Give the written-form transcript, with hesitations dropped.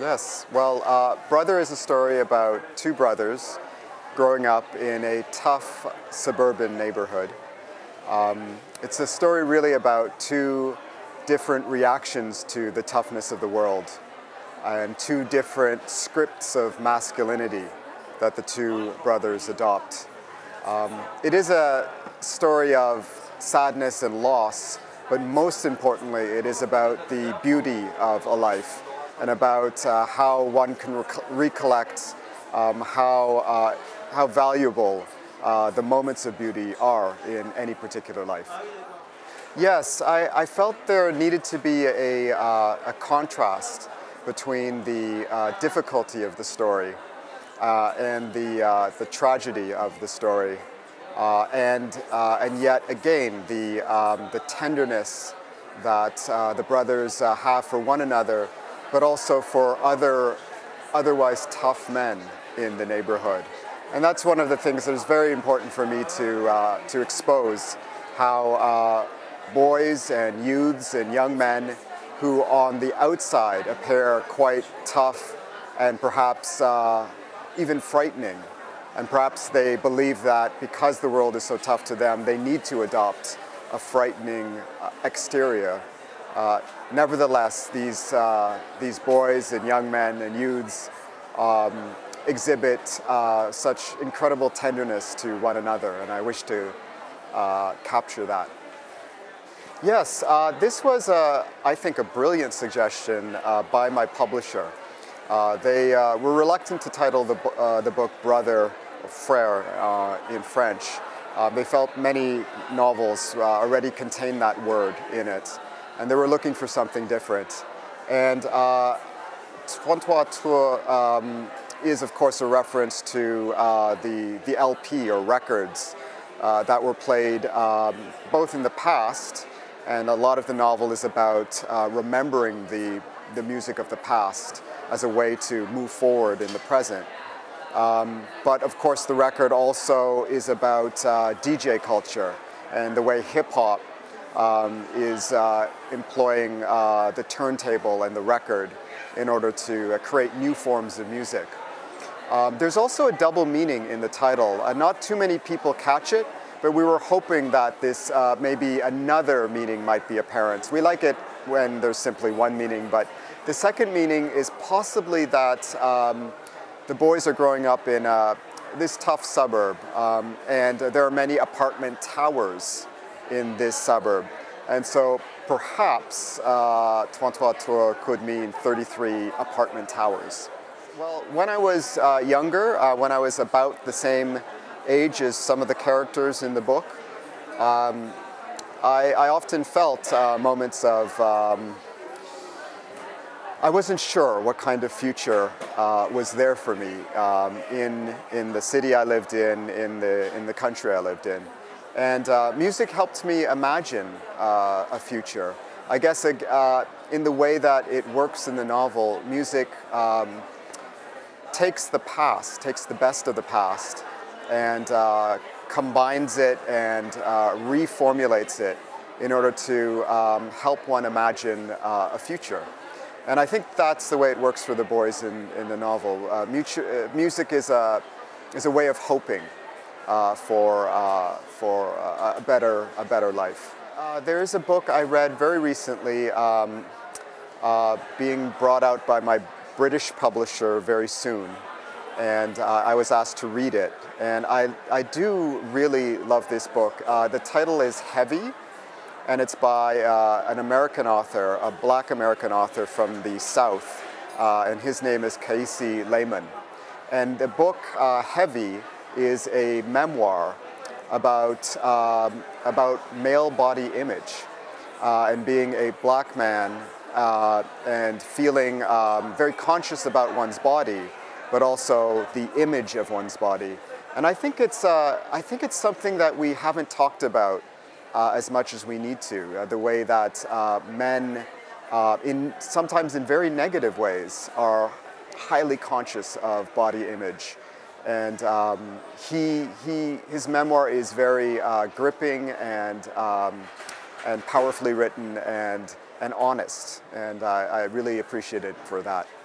Yes, well, Brother is a story about two brothers growing up in a tough suburban neighborhood. It's a story really about two different reactions to the toughness of the world and two different scripts of masculinity that the two brothers adopt. It is a story of sadness and loss, but most importantly, it is about the beauty of a life and about how one can recollect how valuable the moments of beauty are in any particular life. Yes, I felt there needed to be a contrast between the difficulty of the story and the tragedy of the story, and yet again the tenderness that the brothers have for one another, but also for otherwise tough men in the neighborhood. And that's one of the things that is very important for me to expose, how boys and youths and young men who on the outside appear quite tough and perhaps even frightening, and perhaps they believe that because the world is so tough to them, they need to adopt a frightening exterior. Nevertheless, these boys and young men and youths exhibit such incredible tenderness to one another, and I wish to capture that. Yes, this was, I think, a brilliant suggestion by my publisher. They were reluctant to title the book Brother, Frère in French. They felt many novels already contain that word in it, and they were looking for something different. And Trente-Trois Tours is, of course, a reference to the LP or records that were played both in the past, and a lot of the novel is about remembering the music of the past as a way to move forward in the present. But of course the record also is about DJ culture and the way hip-hop is employing the turntable and the record in order to create new forms of music. There's also a double meaning in the title. Not too many people catch it, but we were hoping that this maybe another meaning might be apparent. We like it when there's simply one meaning, but the second meaning is possibly that the boys are growing up in this tough suburb, and there are many apartment towers in this suburb. And so perhaps Trente-Trois Tours could mean 33 apartment towers. Well, when I was younger, when I was about the same age as some of the characters in the book, I often felt moments of I wasn't sure what kind of future was there for me in the city I lived in the country I lived in. And music helped me imagine a future. I guess in the way that it works in the novel, music takes the past, takes the best of the past, and combines it and reformulates it in order to help one imagine a future. And I think that's the way it works for the boys in the novel. Music is a way of hoping for a better life. There is a book I read very recently being brought out by my British publisher very soon, and I was asked to read it. And I do really love this book. The title is Heavy, and it's by an American author, a black American author from the South, and his name is Kaisi Lehman. And the book Heavy is a memoir about male body image and being a black man and feeling very conscious about one's body, but also the image of one's body. And I think it's something that we haven't talked about as much as we need to. The way that men, sometimes in very negative ways, are highly conscious of body image. And his memoir is very gripping and powerfully written and honest. And I really appreciate it for that.